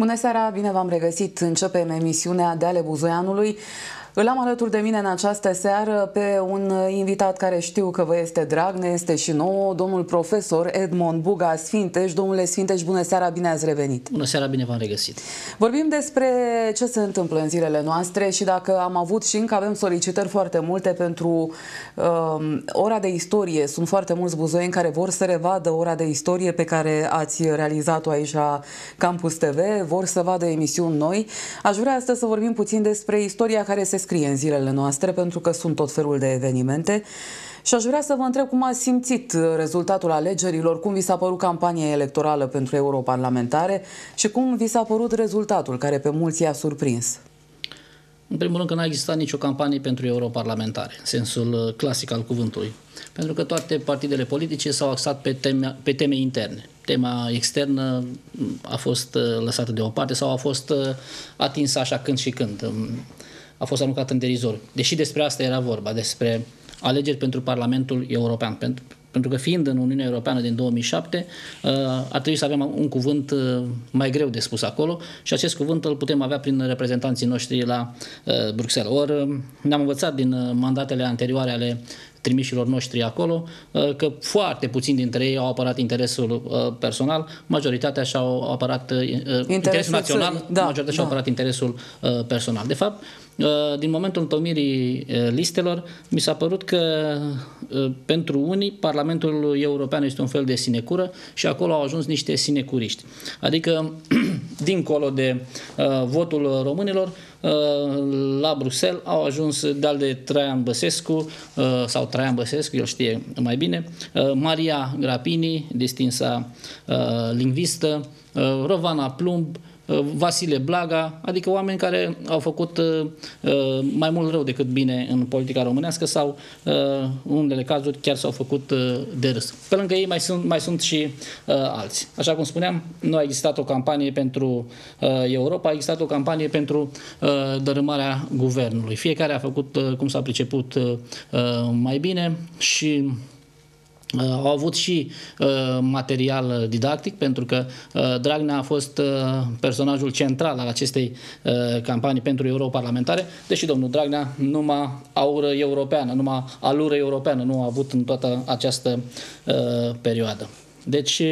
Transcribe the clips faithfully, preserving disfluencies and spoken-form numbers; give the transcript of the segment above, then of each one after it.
Bună seara, bine v-am regăsit. Începem emisiunea de ale Buzoianului. Îl am alături de mine în această seară pe un invitat care știu că vă este drag, ne este și nouă, domnul profesor Edmond Buga Sfinteș. Domnule Sfinteș, bună seara, bine ați revenit. Bună seara, bine v-am regăsit. Vorbim despre ce se întâmplă în zilele noastre și dacă am avut și încă avem solicitări foarte multe pentru uh, ora de istorie. Sunt foarte mulți buzoieni care vor să revadă ora de istorie pe care ați realizat-o aici la Campus T V, vor să vadă emisiuni noi. Aș vrea astăzi să vorbim puțin despre istoria care se scrie în zilele noastre, pentru că sunt tot felul de evenimente. Și aș vrea să vă întreb cum ați simțit rezultatul alegerilor, cum vi s-a părut campania electorală pentru europarlamentare și cum vi s-a părut rezultatul care pe mulți i-a surprins. În primul rând că n-a existat nicio campanie pentru europarlamentare, în sensul clasic al cuvântului. Pentru că toate partidele politice s-au axat pe teme, pe teme interne. Tema externă a fost lăsată deoparte sau a fost atinsă așa când și când. A fost aruncat în derizor. Deși despre asta era vorba, despre alegeri pentru Parlamentul European. Pentru, pentru că fiind în Uniunea Europeană din două mii șapte, ar trebui să avem un cuvânt mai greu de spus acolo și acest cuvânt îl putem avea prin reprezentanții noștri la Bruxelles. Ori ne-am învățat din mandatele anterioare ale trimișilor noștri acolo, că foarte puțini dintre ei au apărat interesul personal, majoritatea și-au apărat interesul, interesul național, da, majoritatea da. și-au apărat interesul personal. De fapt, din momentul întocmirii listelor, mi s-a părut că pentru unii Parlamentul European este un fel de sinecură și acolo au ajuns niște sinecuriști. Adică, dincolo de votul românilor, la Bruxelles au ajuns de-al de Traian Băsescu sau Traian Băsescu, el știe mai bine, Maria Grapini, distinsa lingvistă, Rovana Plumb, Vasile Blaga, adică oameni care au făcut uh, mai mult rău decât bine în politica românească sau uh, în unele cazuri chiar s-au făcut uh, de râs. Pe lângă ei mai sunt, mai sunt și uh, alții. Așa cum spuneam, nu a existat o campanie pentru uh, Europa, a existat o campanie pentru uh, dărâmarea guvernului. Fiecare a făcut uh, cum s-a priceput uh, mai bine și Uh, au avut și uh, material didactic, pentru că uh, Dragnea a fost uh, personajul central al acestei uh, campanii pentru europarlamentare, deși domnul Dragnea numai aură europeană, numai alură europeană nu a avut în toată această uh, perioadă. Deci,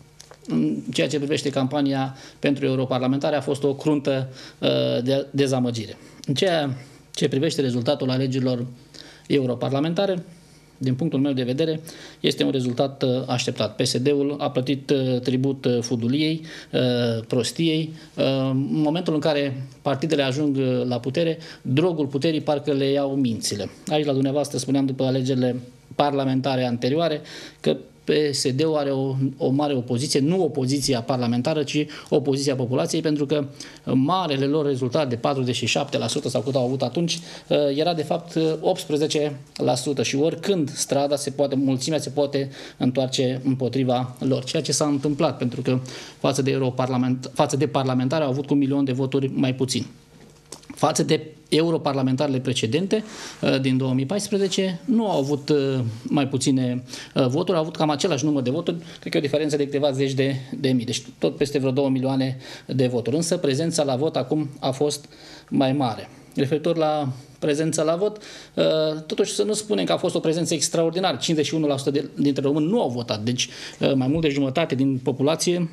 în ceea ce privește campania pentru europarlamentare a fost o cruntă uh, de dezamăgire. În ceea ce privește rezultatul alegerilor europarlamentare, din punctul meu de vedere, este un rezultat așteptat. P S D-ul a plătit tribut fuduliei, prostiei. În momentul în care partidele ajung la putere, drogul puterii parcă le iau mințile. Aici la dumneavoastră spuneam după alegerile parlamentare anterioare că P S D-ul are o, o mare opoziție, nu opoziția parlamentară, ci opoziția populației, pentru că marele lor rezultat de patruzeci și șapte la sută sau cât au avut atunci, era de fapt optsprezece la sută și oricând strada se poate, mulțimea se poate întoarce împotriva lor. Ceea ce s-a întâmplat, pentru că față de, europarlament, față de parlamentari au avut cu un milion de voturi mai puțin. Față de europarlamentarele precedente din două mii paisprezece nu au avut mai puține voturi, au avut cam același număr de voturi, cred că e o diferență de câteva zeci de, de mii, deci tot peste vreo două milioane de voturi. Însă prezența la vot acum a fost mai mare. Referitor la prezența la vot, totuși să nu spunem că a fost o prezență extraordinară, cincizeci și unu la sută dintre români nu au votat, deci mai mult de jumătate din populație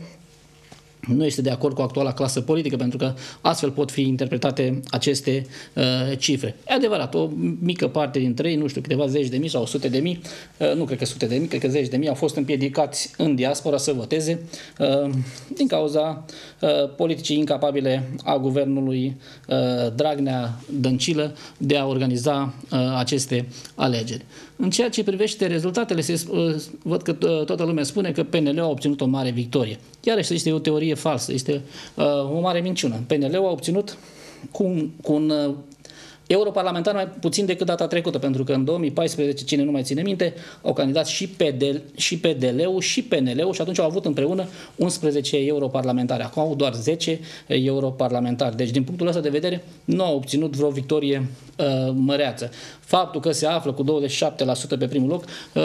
nu este de acord cu actuala clasă politică, pentru că astfel pot fi interpretate aceste uh, cifre. E adevărat, o mică parte dintre ei, nu știu, câteva zeci de mii sau sute de mii, uh, nu cred că sute de mii, cred că zeci de mii au fost împiedicați în diaspora să voteze uh, din cauza uh, politicii incapabile a guvernului uh, Dragnea-Dăncilă de a organiza uh, aceste alegeri. În ceea ce privește rezultatele, se, uh, văd că toată lumea spune că P N L a obținut o mare victorie. Iarăși este o teorie falsă, este uh, o mare minciună. P N L-ul a obținut cu un, cu un uh, Europarlamentar mai puțin decât data trecută, pentru că în două mii paisprezece, cine nu mai ține minte, au candidat și P D, și P D L-ul și P N L-ul și atunci au avut împreună unsprezece europarlamentari. Acum au doar zece europarlamentari. Deci, din punctul ăsta de vedere, nu au obținut vreo victorie uh, măreață. Faptul că se află cu douăzeci și șapte la sută pe primul loc uh,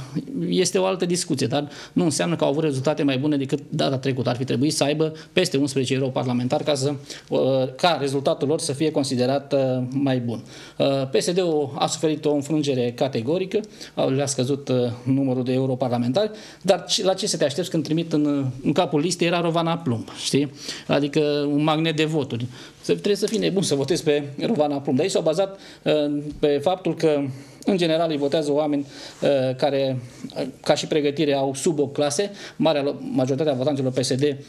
este o altă discuție, dar nu înseamnă că au avut rezultate mai bune decât data trecută. Ar fi trebuit să aibă peste unsprezece europarlamentari ca, să, uh, ca rezultatul lor să fie considerat uh, mai bun. Uh, P S D-ul a suferit o înfrângere categorică, le-a scăzut uh, numărul de europarlamentari, dar la ce să te aștepți când trimit în, în capul listei era Rovana Plumb, știi? Adică un magnet de voturi. Trebuie să fii nebun să votezi pe Rovana Plumb. De aici s-au bazat uh, pe faptul că în general îi votează oameni uh, care, uh, ca și pregătire, au sub opt clase. Marea majoritatea votanților P S D uh,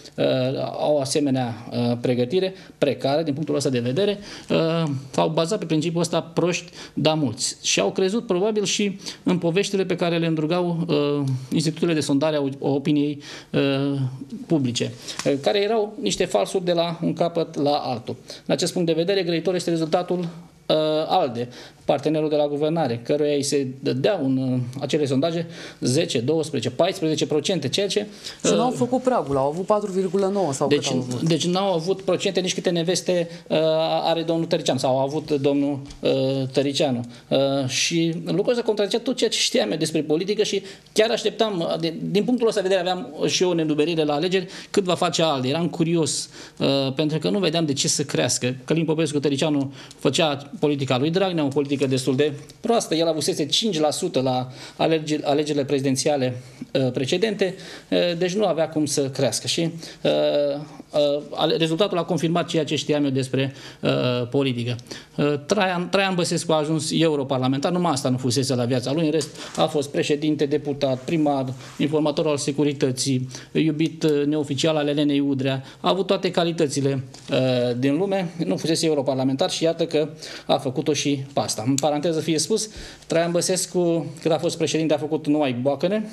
au asemenea uh, pregătire precară, din punctul ăsta de vedere. Uh, au bazat pe principiul ăsta proști, dar mulți. Și au crezut probabil și în poveștile pe care le îndrugau uh, institutele de sondare a opiniei uh, publice, uh, care erau niște falsuri de la un capăt la altul. În acest punct de vedere, grăitor este rezultatul uh, ALDE, partenerul de la guvernare, căruia îi se dădeau în acele sondaje zece, doisprezece, paisprezece la sută, ceea ce... Și uh, nu au făcut pragul, au avut patru virgulă nouă sau deci, cât au avut. Deci nu au avut procente nici câte neveste uh, are domnul Tăricianu sau a avut domnul uh, Tăricianu. Uh, și lucrul ăsta contrazicea tot ceea ce știam eu despre politică și chiar așteptam, de, din punctul ăsta de vedere aveam și eu o nedumerire la alegeri, cât va face ALDE. Eram curios, uh, pentru că nu vedeam de ce să crească. Călin Popescu Tăricianu făcea politica lui Dragnea, o politică destul de proastă. El avusese cinci la sută la alegeri, alegerile prezidențiale uh, precedente, uh, deci nu avea cum să crească. Și uh, uh, rezultatul a confirmat ceea ce știam eu despre uh, politică. Uh, Traian, Traian Băsescu a ajuns europarlamentar, numai asta nu fusese la viața lui, în rest a fost președinte, deputat, primar, informator al securității, iubit uh, neoficial al Elenei Udrea, a avut toate calitățile uh, din lume, nu fusese europarlamentar și iată că a făcut-o și pe asta. În paranteză fie spus, Traian Băsescu, când a fost președinte, a făcut numai boacăne.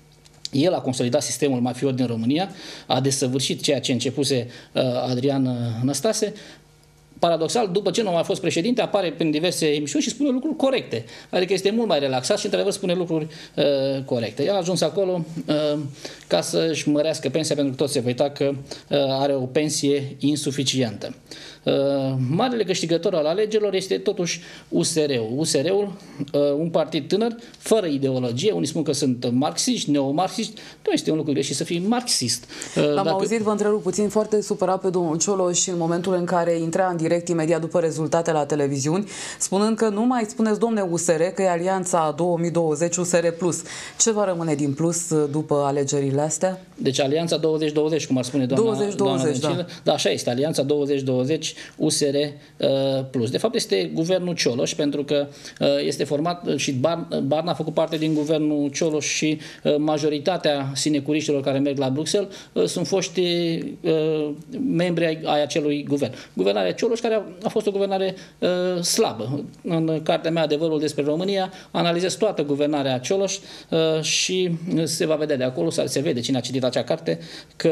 El a consolidat sistemul mafiot din România, a desăvârșit ceea ce începuse uh, Adrian Năstase. Paradoxal, după ce nu a mai fost președinte, apare prin diverse emisiuni și spune lucruri corecte. Adică este mult mai relaxat și, într-adevăr, spune lucruri uh, corecte. El a ajuns acolo uh, ca să-și mărească pensia, pentru că toți se uita că uh, are o pensie insuficientă. Uh, marele câștigător al alegerilor este totuși U S R-ul. U S R-ul, uh, un partid tânăr, fără ideologie, unii spun că sunt marxiști, neomarxiști, nu este un lucru greșit să fii marxist. Uh, L-am dacă... auzit, vă întrerup puțin, foarte supărat pe domnul Cioloș în momentul în care intra în direct imediat după rezultate la televiziuni, spunând că nu mai spuneți, domne, U S R, că e Alianța două mii douăzeci U S R plus. Ce va rămâne din plus după alegerile astea? Deci Alianța douăzeci douăzeci, cum ar spune doamna, douăzeci douăzeci, doamna da. Da, așa este, Alianța douăzeci douăzeci U S R uh, plus. De fapt este guvernul Cioloș, pentru că uh, este format și Barna a făcut parte din guvernul Cioloș și uh, majoritatea sinecuriștilor care merg la Bruxelles uh, sunt foști uh, membri ai, ai acelui guvern. Guvernarea Cioloș, care a, a fost o guvernare uh, slabă. În cartea mea Adevărul despre România analizez toată guvernarea Cioloș uh, și se va vedea de acolo, se vede cine a citit acea carte, că,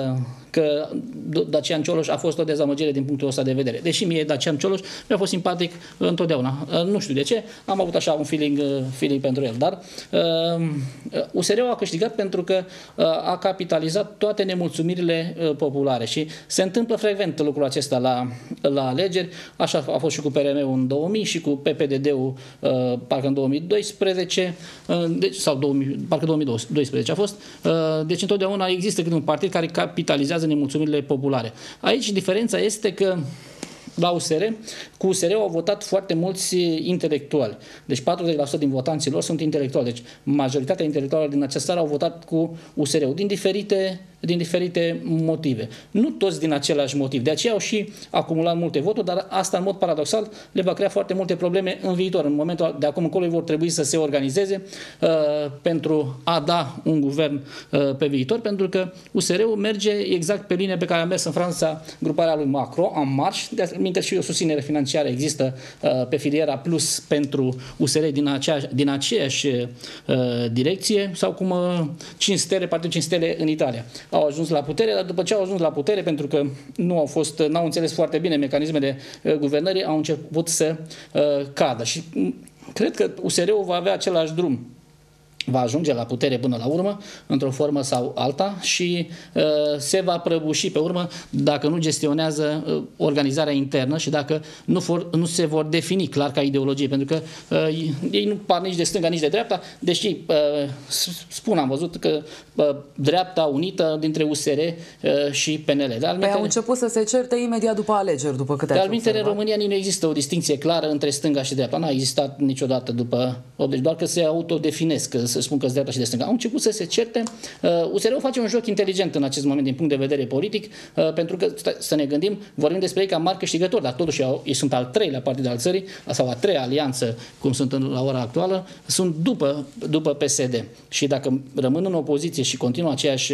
că Dacian Cioloș a fost o dezamăgire din punctul ăsta de vedere. Deși mie Dacian Cioloș mi-a fost simpatic întotdeauna. Nu știu de ce, am avut așa un feeling, feeling pentru el, dar uh, U S R-ul a câștigat pentru că uh, a capitalizat toate nemulțumirile uh, populare și se întâmplă frecvent lucrul acesta la, la alegeri. Așa a fost și cu P R M-ul în două mii și cu P P D D-ul uh, parcă în două mii doisprezece uh, deci, sau două mii, parcă două mii doisprezece a fost. Uh, deci întotdeauna există câte un partid care capitalizează nemulțumirile populare. Aici diferența este că la U S R, cu U S R-ul au votat foarte mulți intelectuali. Deci patruzeci la sută din votanții lor sunt intelectuali. Deci majoritatea intelectualilor din această țară au votat cu U S R-ul din diferite, din diferite motive. Nu toți din același motiv. De aceea au și acumulat multe voturi, dar asta în mod paradoxal le va crea foarte multe probleme în viitor. În momentul de acum încolo vor trebui să se organizeze uh, pentru a da un guvern uh, pe viitor, pentru că U S R-ul merge exact pe linia pe care a mers în Franța gruparea lui Macron, En Marche. De minte și o susținere financiară există uh, pe filiera Plus pentru U S R din, acea, din aceeași uh, direcție, sau cum uh, cinci stele, Partidul cinci stele în Italia. au ajuns la putere, dar după ce au ajuns la putere, pentru că nu au fost, n-au înțeles foarte bine mecanismele guvernării, au început să uh, cadă. Și cred că U S R-ul va avea același drum. Va ajunge la putere până la urmă, într-o formă sau alta, și uh, se va prăbuși pe urmă dacă nu gestionează uh, organizarea internă și dacă nu, for, nu se vor defini clar ca ideologie, pentru că uh, ei nu par nici de stânga, nici de dreapta, deși uh, spun, am văzut că uh, dreapta unită dintre U S R uh, și P N L. De păi au început să se certe imediat după alegeri, după câte ați observat. în România nu există o distinție clară între stânga și dreapta. Nu a existat niciodată după optzeci, doar că se autodefinesc, că să spun că dreapta și de stânga. Au început să se certe. U S R-ul face un joc inteligent în acest moment din punct de vedere politic, pentru că, să ne gândim, vorbim despre ei ca mari câștigători, dar totuși ei sunt al treilea partid al țării, sau a treia alianță, cum sunt la ora actuală, sunt după, după P S D. Și dacă rămân în opoziție și continuă aceeași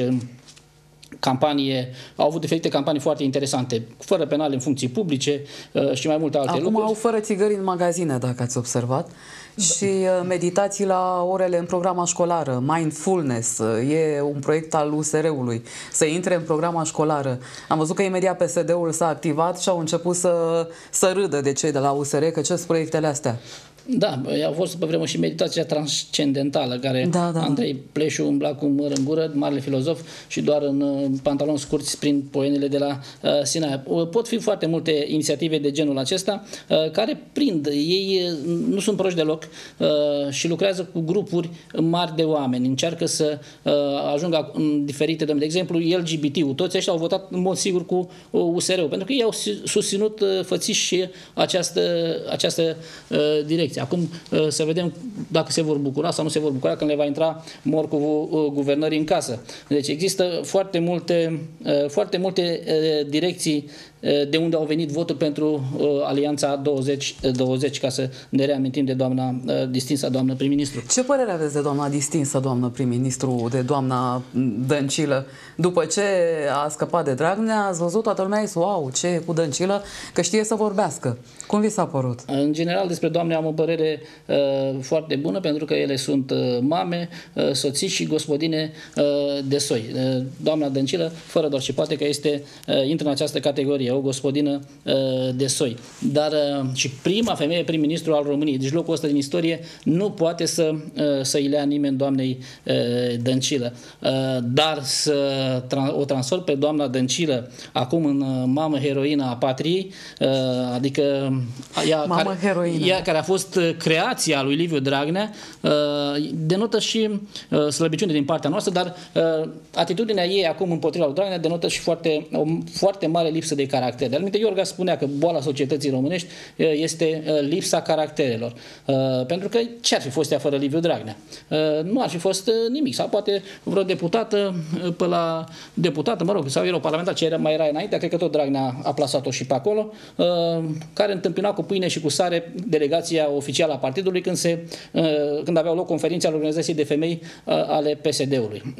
campanie, au avut diferite campanii foarte interesante, fără penale în funcții publice și mai multe alte Acum lucruri. Acum au fără țigări în magazine, dacă ați observat. Și meditații la orele în programa școlară, mindfulness, e un proiect al U S R-ului, să intre în programa școlară. Am văzut că imediat P S D-ul s-a activat și au început să, să râdă de cei de la U S R, că ce-s proiectele astea. Da, a fost pe vremuri și meditația transcendentală, care da, da. Andrei Pleșu umbla cu măr în gură, marele filozof, și doar în uh, pantaloni scurți prin poenele de la uh, Sinaia. Pot fi foarte multe inițiative de genul acesta uh, care prind. Ei uh, nu sunt proști deloc uh, și lucrează cu grupuri mari de oameni. Încearcă să uh, ajungă în diferite domenii. De exemplu, L G B T-ul. Toți ăștia au votat în mod sigur cu uh, U S R-ul, pentru că ei au susținut uh, fățiș și această, această uh, direcție. Acum să vedem dacă se vor bucura sau nu se vor bucura când le va intra morcovul guvernării în casă. Deci există foarte multe, foarte multe direcții de unde au venit voturi pentru Alianța douăzeci douăzeci, ca să ne reamintim de doamna distinsă, doamnă prim-ministru. Ce părere aveți de doamna distinsă, doamnă prim-ministru, de doamna Dăncilă? După ce a scăpat de Dragnea, ați văzut, toată lumea a zis, wow, ce e cu Dăncilă, că știe să vorbească. Cum vi s-a părut? În general, despre doamne am o părere uh, foarte bună, pentru că ele sunt uh, mame, uh, soții și gospodine uh, de soi. Uh, doamna Dăncilă, fără doar și poate că este, uh, intră în această categorie, o gospodină uh, de soi. Dar uh, și prima femeie prim-ministru al României, deci locul ăsta din istorie nu poate să, uh, să îi lea nimeni doamnei uh, Dăncilă. Uh, dar să tra- o transform pe doamna Dăncilă acum în uh, mamă heroină a patriei, uh, adică ea mamă care, ea care a fost creația lui Liviu Dragnea, uh, denotă și uh, slăbiciune din partea noastră, dar uh, atitudinea ei acum împotriva lui Dragnea denotă și foarte, o foarte mare lipsă de caracter. De altminte, Iorga spunea că boala societății românești uh, este uh, lipsa caracterelor. Uh, pentru că ce ar fi fost ea fără Liviu Dragnea? Uh, nu ar fi fost uh, nimic. Sau poate vreo deputată uh, pe la deputată, mă rog, sau europarlamentar, ce era mai era înainte, cred că tot Dragnea a plasat-o și pe acolo, uh, care întâmpina cu pâine și cu sare delegația oficială a partidului când, se, când aveau loc conferințe ale organizației de femei ale P S D-ului.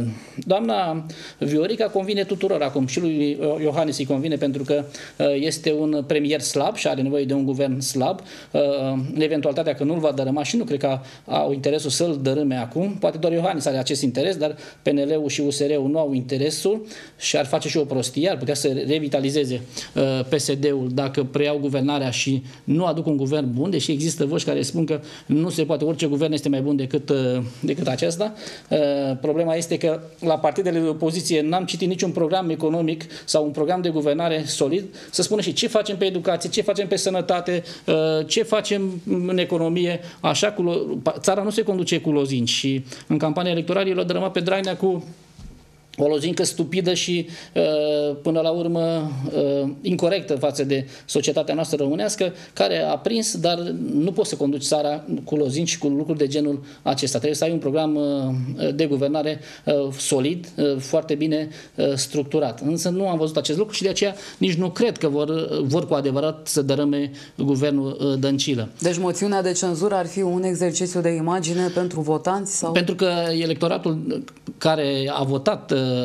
Doamna Viorica convine tuturor acum, și lui Iohannis îi convine, pentru că este un premier slab și are nevoie de un guvern slab. În eventualitatea că nu-l va dărâma, și nu cred că au interesul să-l dărâme acum, poate doar Iohannis are acest interes, dar P N L-ul și U S R-ul nu au interesul și ar face și o prostie, ar putea să revitalizeze P S D-ul dacă preiau guvernarea și nu aduc un guvern bun, deși există voci care spun că nu se poate, orice guvern este mai bun decât, decât acesta. Problema este că la partidele de opoziție n-am citit niciun program economic sau un program de guvernare solid să spună și ce facem pe educație, ce facem pe sănătate, ce facem în economie. Așa, cu, țara nu se conduce cu lozinci și în campania electorală el a dărâmat pe Dragnea cu o lozincă stupidă și până la urmă incorectă față de societatea noastră românească, care a prins, dar nu poți să conduci țara cu lozinci și cu lucruri de genul acesta. Trebuie să ai un program de guvernare solid, foarte bine structurat. Însă nu am văzut acest lucru și de aceea nici nu cred că vor, vor cu adevărat să dărâme guvernul Dăncilă. Deci moțiunea de cenzură ar fi un exercițiu de imagine pentru votanți? Sau? Pentru că electoratul care a votat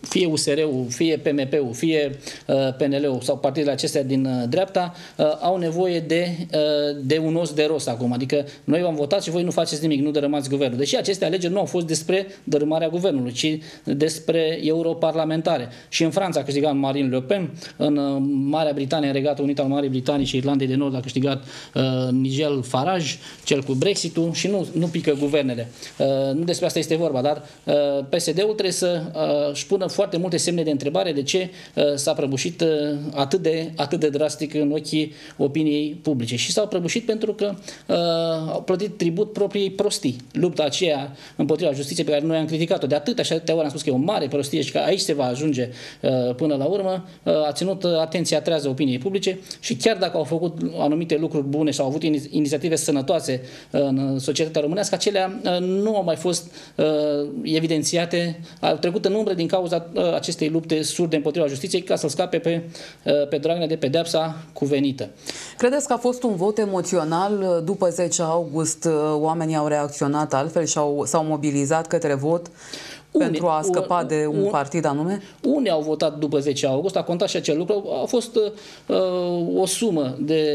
fie U S R-ul, fie P M P-ul, fie uh, P N L-ul sau partidele acestea din uh, dreapta uh, au nevoie de, uh, de un os de rost acum. Adică noi v-am votat și voi nu faceți nimic, nu dărâmați guvernul. Deși aceste alegeri nu au fost despre dărâmarea guvernului, ci despre europarlamentare. Și în Franța a câștigat Marine Le Pen, în uh, Marea Britanie, în Regatul Unit al Marii Britanii și Irlandei de Nord a câștigat uh, Nigel Farage, cel cu Brexit-ul, și nu, nu pică guvernele. Uh, nu despre asta este vorba, dar uh, P S D-ul trebuie să uh, își pună foarte multe semne de întrebare de ce uh, s-a prăbușit uh, atât, de, atât de drastic în ochii opiniei publice. Și s-au prăbușit pentru că uh, au plătit tribut propriei prostii. Lupta aceea împotriva justiției pe care noi am criticat-o de atâtea și atâtea ori, am spus că e o mare prostie și că aici se va ajunge uh, până la urmă, uh, a ținut atenția trează opiniei publice și chiar dacă au făcut anumite lucruri bune și au avut inițiative sănătoase uh, în societatea românească, acelea uh, nu au mai fost uh, evidențiate, au trecut în umbră din cauza uh, acestei lupte surde împotriva justiției ca să-l scape pe, uh, pe Dragnea de pedeapsa cuvenită. Credeți că a fost un vot emoțional? După zece august oamenii au reacționat altfel și s-au mobilizat către vot Une, pentru a scăpa de un, un partid anume? Unii au votat după zece august, a contat și acel lucru. A fost uh, o sumă de,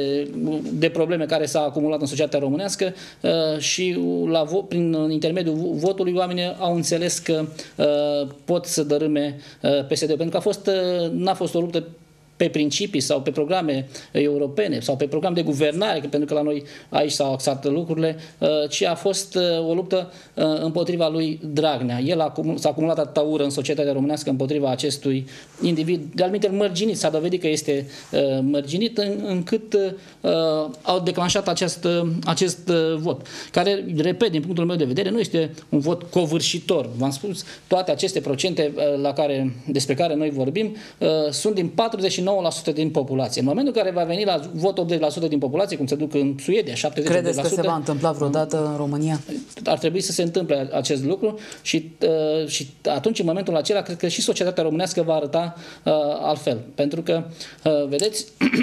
de probleme care s-a acumulat în societatea românească uh, și la vo prin intermediul votului oamenii au înțeles că uh, pot să dărâme uh, P S D-ul. Pentru că a fost, uh, n-a fost o luptă pe principii sau pe programe europene sau pe program de guvernare, pentru că la noi aici s-au axat lucrurile, ci a fost o luptă împotriva lui Dragnea. El s-a acumulat atâta ură în societatea românească împotriva acestui individ, de-al minte mărginit, s-a dovedit că este mărginit, încât au declanșat acest, acest vot, care, repet, din punctul meu de vedere, nu este un vot covârșitor. V-am spus, toate aceste procente la care, despre care noi vorbim sunt din patruzeci și nouă la sută din populație. În momentul în care va veni la vot optzeci la sută din populație, cum se duc în Suedia, șaptezeci la sută. Credeți că se va întâmpla vreodată în România? Ar trebui să se întâmple acest lucru și, uh, și atunci, în momentul acela, cred că și societatea românească va arăta uh, altfel. Pentru că, uh, vedeți,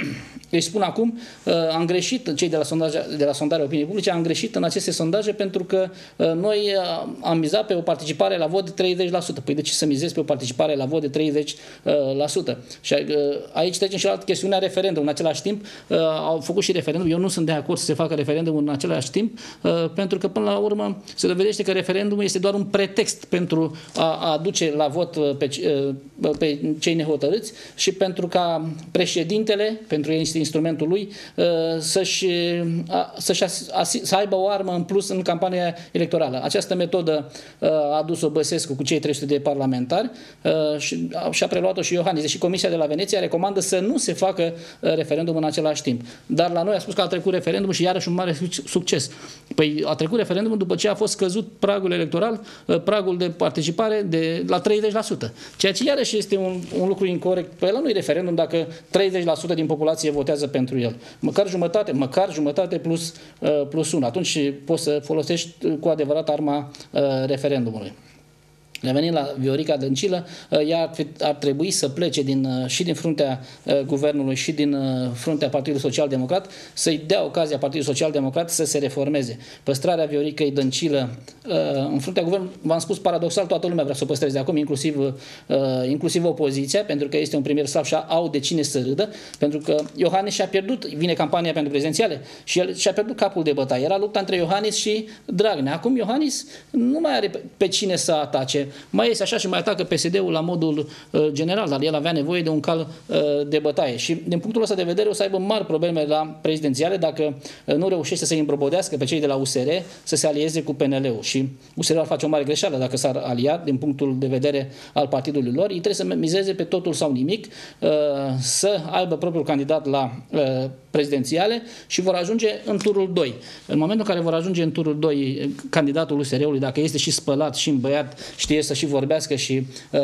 îi spun acum, uh, am greșit, cei de la, sondaje, de la sondare opiniei publice, am greșit în aceste sondaje pentru că uh, noi uh, am mizat pe o participare la vot de treizeci la sută. Păi de ce să mizez pe o participare la vot de treizeci la sută? Și uh, aici trecem și la altă chestiune a referendum. În același timp, uh, au făcut și referendum. Eu nu sunt de acord să se facă referendum în același timp, uh, pentru că până la urmă se dovedește că referendumul este doar un pretext pentru a, a aduce la vot pe, uh, pe cei nehotărâți și pentru ca președintele, pentru ei este instrumentul lui, uh, să-și, uh, să-și să aibă o armă în plus în campania electorală. Această metodă uh, a adus-o Băsescu cu cei trei sute de parlamentari uh, și și-a preluat-o și Iohannis. Deși Comisia de la Veneția recomandă să nu se facă referendum în același timp. Dar la noi a spus că a trecut referendumul și iarăși un mare succes. Păi a trecut referendumul după ce a fost scăzut pragul electoral, pragul de participare de la treizeci la sută. Ceea ce iarăși este un, un lucru incorect. Păi la noi referendum dacă treizeci la sută din populație votează pentru el. Măcar jumătate, măcar jumătate plus, plus unu. Atunci poți să folosești cu adevărat arma referendumului. Revenind la Viorica Dăncilă, ea ar, fi, ar trebui să plece din, și din fruntea guvernului și din fruntea Partidului Social Democrat, să-i dea ocazia Partidului Social Democrat să se reformeze. Păstrarea Vioricăi Dăncilă în fruntea guvernului, v-am spus, paradoxal, toată lumea vrea să o păstreze acum, inclusiv, inclusiv opoziția, pentru că este un premier slab și au de cine să râdă, pentru că Iohannis și-a pierdut, vine campania pentru prezidențiale și el și-a pierdut capul de bătaie. Era lupta între Iohannis și Dragnea. Acum Iohannis nu mai are pe cine să atace. Mai este așa și mai atacă P S D-ul la modul uh, general, dar el avea nevoie de un cal uh, de bătaie. Și din punctul ăsta de vedere o să aibă mari probleme la prezidențiale dacă uh, nu reușește să se îmbrobodească pe cei de la U S R să se alieze cu P N L-ul. Și U S R-ul ar face o mare greșeală dacă s-ar alia din punctul de vedere al partidului lor. Ei trebuie să mizeze pe totul sau nimic, uh, să aibă propriul candidat la uh, prezidențiale și vor ajunge în turul doi. În momentul în care vor ajunge în turul doi candidatul U S R-ului, dacă este și spălat și îmbăiat, știe să și vorbească și uh,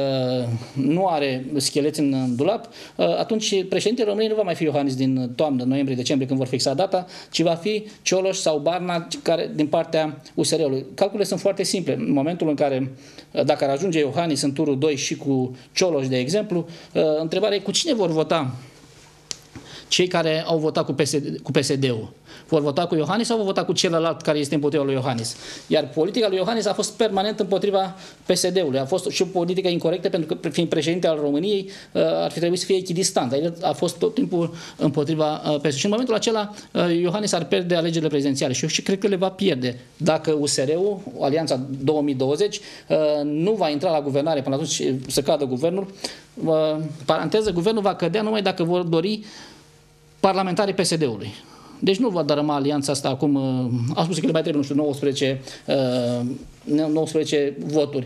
nu are scheleți în dulap, uh, atunci președintele României nu va mai fi Iohannis din toamnă, noiembrie, decembrie, când vor fixa data, ci va fi Cioloș sau Barna care, din partea U S R-ului. Calculele sunt foarte simple. În momentul în care, uh, dacă ar ajunge Iohannis în turul doi și cu Cioloș, de exemplu, uh, întrebarea e cu cine vor vota cei care au votat cu P S D, cu P S D-ul. Vor vota cu Iohannis sau vor vota cu celălalt care este împotriva lui Iohannis? Iar politica lui Iohannis a fost permanent împotriva P S D-ului. A fost și o politică incorectă pentru că, fiind președinte al României, ar fi trebuit să fie echidistant. El a fost tot timpul împotriva P S D-ului. Și în momentul acela Iohannis ar pierde alegerile prezidențiale și eu și cred că le va pierde. Dacă U S R-ul, Alianța două mii douăzeci, nu va intra la guvernare până atunci să cadă guvernul, paranteză, guvernul va cădea numai dacă vor dori parlamentarii P S D-ului. Deci nu va dărâma alianța asta acum, a spus că le mai trebuie, nu știu, nouăsprezece, nouăsprezece voturi.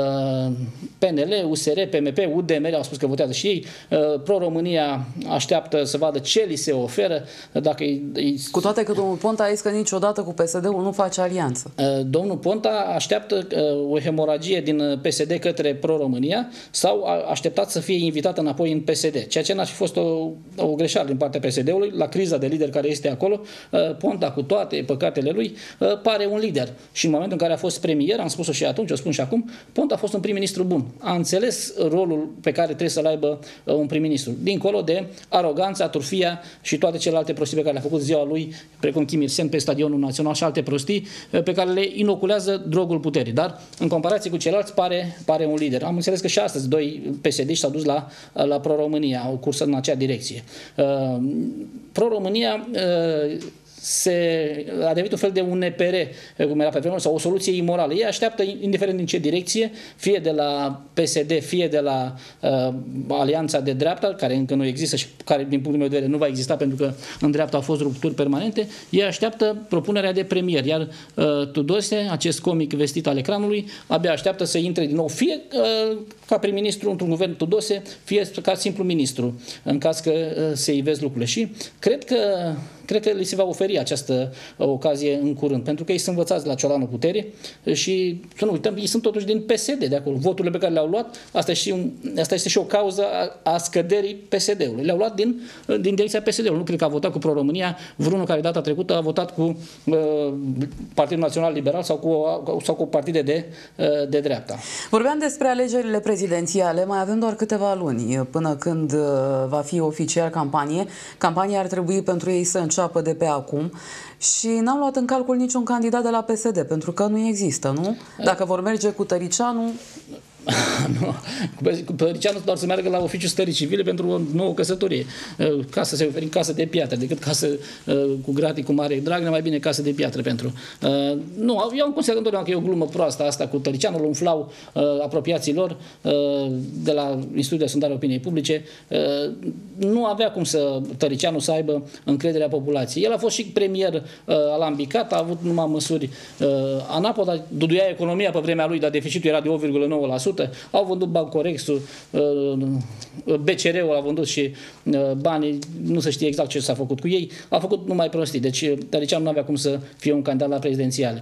P N L, U S R, P M P, U D M R au spus că votează și ei. Pro-România așteaptă să vadă ce li se oferă. Dacă îi... Cu toate că domnul Ponta a zis că niciodată cu P S D-ul nu face alianță. Domnul Ponta așteaptă o hemoragie din P S D către Pro-România sau a așteptat să fie invitat înapoi în P S D, ceea ce n-ar fi fost o, o greșeală din partea P S D-ului. La criza de lider care este acolo, Ponta, cu toate păcatele lui, pare un lider. Și în momentul în care a fost premier, am spus-o și atunci, o spun și acum, Ponta a fost un prim-ministru bun. A înțeles rolul pe care trebuie să-l aibă un prim-ministru. Dincolo de aroganța, aturfia și toate celelalte prostii pe care le-a făcut ziua lui, precum Kim Il-sen pe Stadionul Național și alte prostii pe care le inoculează drogul puterii. Dar, în comparație cu ceilalți, pare, pare un lider. Am înțeles că și astăzi doi P S D-și s-au dus la, la Pro-România, au cursă în acea direcție. Uh, Pro-România uh, se, a devenit un fel de un N P R, cum era pe vremuri, sau o soluție imorală. Ei așteaptă, indiferent din ce direcție, fie de la P S D, fie de la uh, Alianța de Dreapta, care încă nu există și care, din punctul meu de vedere, nu va exista pentru că în dreapta au fost rupturi permanente, ei așteaptă propunerea de premier, iar uh, Tudose, acest comic vestit al ecranului, abia așteaptă să intre din nou, fie uh, ca prim-ministru într-un guvern Tudose, fie ca simplu ministru, în caz că uh, se ivesc lucrurile. Și cred că Cred că li se va oferi această ocazie în curând, pentru că ei sunt învățați la ciolanul puterii și să nu uităm, ei sunt totuși din P S D de acolo. Voturile pe care le-au luat, asta, și un, asta este și o cauză a, a scăderii P S D-ului. Le-au luat din, din direcția P S D-ului. Nu cred că a votat cu Pro-România vreunul care data trecută a votat cu uh, Partidul Național Liberal sau cu, sau cu partide de, uh, de dreapta. Vorbeam despre alegerile prezidențiale, mai avem doar câteva luni până când uh, va fi oficial campanie. Campania ar trebui pentru ei să înceapă de pe acum și n-am luat în calcul niciun candidat de la P S D, pentru că nu există, nu? Dacă vor merge cu Tăricianu... Nu. Cu Tăricianu doar să meargă la oficiul stării civile pentru o nouă căsătorie. Ca să se oferi în casă de piatră, decât casă cu gratii cu mare Dragnea, mai bine casă de piatră pentru. Nu, eu am considerat întotdeauna că e o glumă proastă asta cu Tăricianu, îl umflau apropiații lor de la Institutul de Sondare Opiniei Publice. Nu avea cum să Tăricianu să aibă încrederea populației. El a fost și premier alambicat, a avut numai măsuri anapoda, duduia economia pe vremea lui, dar deficitul era de opt virgulă nouă la sută. Au vândut Bancorexul, B C R-ul a vândut și banii, nu se știe exact ce s-a făcut cu ei, a făcut numai prostii, deci Tăricianu nu avea cum să fie un candidat la prezidențiale.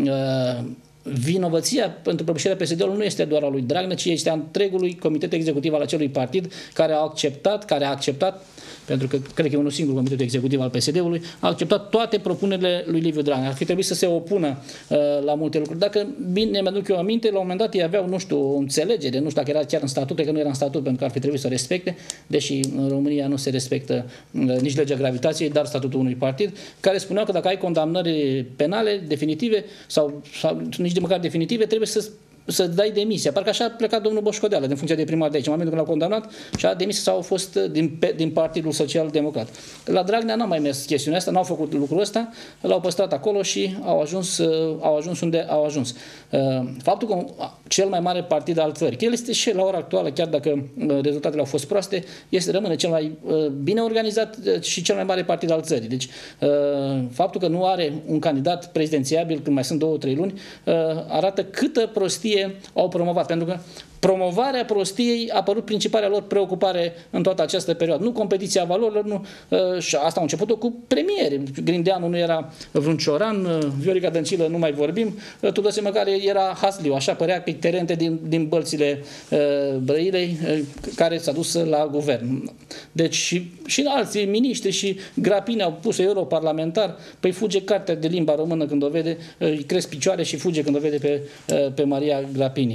Vinovăția pentru prăbușirea P S D-ului nu este doar a lui Dragnea, ci este a întregului comitet executiv al acelui partid care a acceptat, care a acceptat pentru că cred că e unul singur comitetul executiv al P S D-ului, a acceptat toate propunerile lui Liviu Dragnea. Ar fi trebuit să se opună uh, la multe lucruri. Dacă bine mi-aduc eu aminte, la un moment dat ei aveau, nu știu, o înțelegere, nu știu dacă era chiar în statut, cred că nu era în statut, pentru că ar fi trebuit să o respecte, deși în România nu se respectă uh, nici legea gravitației, dar statutul unui partid, care spunea că dacă ai condamnări penale definitive sau, sau nici de măcar definitive, trebuie să să dai demisia. Parcă așa a plecat domnul Boșcodeală din funcția de primar de aici. În momentul când l-au condamnat și a demis sau a fost din, din Partidul Social Democrat. La Dragnea n-a mai mers chestiunea asta, n-au făcut lucrul ăsta, l-au păstrat acolo și au ajuns, au ajuns unde au ajuns. Faptul că cel mai mare partid al țării, că el este și la ora actuală, chiar dacă rezultatele au fost proaste, este rămâne cel mai bine organizat și cel mai mare partid al țării. Deci faptul că nu are un candidat prezidențiabil când mai sunt două, trei luni, arată câtă prostie au promovat, pentru că promovarea prostiei a apărut principala lor preocupare în toată această perioadă. Nu competiția valorilor, nu, și asta au început-o cu premieri. Grindeanu nu era vreun Cioran, Viorica Dăncilă nu mai vorbim, Tudose măcar era Hasliu, așa părea că terente din, din bălțile uh, Brăilei, uh, care s-a dus la guvern. Deci și, și alții miniștri și Grapini au pus europarlamentar, păi fuge cartea de limba română când o vede, îi cresc picioare și fuge când o vede pe, uh, pe Maria Grapini.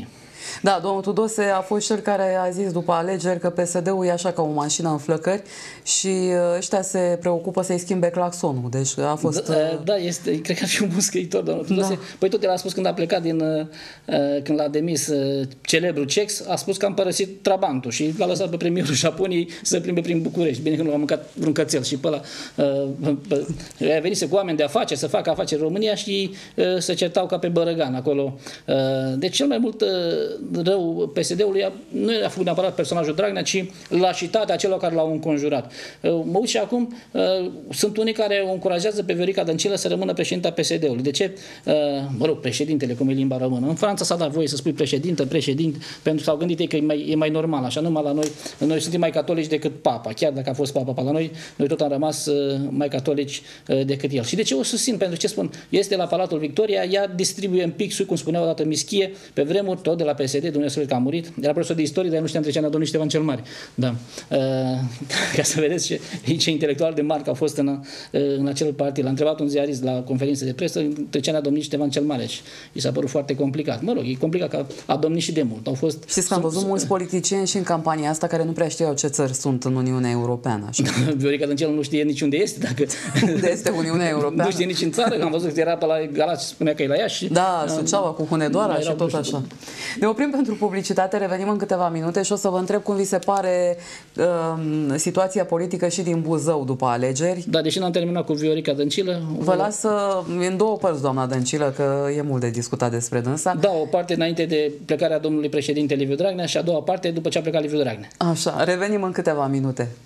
Da, domnul Tudose a fost cel care a zis după alegeri că P S D-ul e așa ca o mașină în flăcări și ăștia se preocupă să-i schimbe claxonul. Deci a fost... Da, da este, cred că ar fi un bun scriitor, domnul Tudose. Da. Păi tot el a spus când a plecat din... când l-a demis celebrul Cex, a spus că am părăsit Trabantul și l-a lăsat pe premierul Japoniei să plimbe prin București. Bine că nu a mâncat vreun cățel și pe ăla a venit cu oameni de afaceri să facă afaceri în România și se certau ca pe Bărăgan acolo. Deci cel mai mult rău P S D-ului nu a făcut neapărat personajul Dragnea, ci lașitatea celor care l-au înconjurat. Mă uit și acum, sunt unii care o încurajează pe Viorica Dăncilă să rămână președinta P S D-ului. De ce? Mă rog, președintele, cum e limba română. În Franța s-a dat voie să spui președintă, președinte, pentru că s-au gândit ei că e mai, e mai normal, așa, numai la noi, noi suntem mai catolici decât papa, chiar dacă a fost papa la noi, noi tot am rămas mai catolici decât el. Și de ce o susțin? Pentru ce spun? Este la Palatul Victoria, ea distribuie în pixuri, cum spunea odată Mischie, pe vremuri, tot de la P S D, Dumnezeu că a murit, era profesor de istorie, dar nu știam trecerea domnului Ștefan cel Mare. Da. Uh, ca să vedeți ce, ce intelectual de marcă a fost în, în acel partid. L-a întrebat un ziarist la conferință de presă, trecerea domnului Ștefan cel Mare și i s-a părut foarte complicat. Mă rog, e complicat că a domnit și de mult. Au fost, știți că am văzut mulți politicieni și în campania asta care nu prea știau ce țări sunt în Uniunea Europeană. Viorica Dăncilă nu știe nici unde este. Dacă unde este Uniunea Europeană. Nu știe nici în țară, am văzut că era pe la Galați și spunea că e la ea și... Da, Suceava cu Hunedoara și tot așa. Ne oprim pentru publicitate, revenim în câteva minute și o să vă întreb cum vi se pare um, situația politică și din Buzău după alegeri. Da, deși n-am terminat cu Viorica Dăncilă... Vă las în două părți, doamna Dăncilă, că e mult de discutat despre dânsa. Da, o parte înainte de plecarea domnului președinte Liviu Dragnea și a doua parte după ce a plecat Liviu Dragnea. Așa, revenim în câteva minute.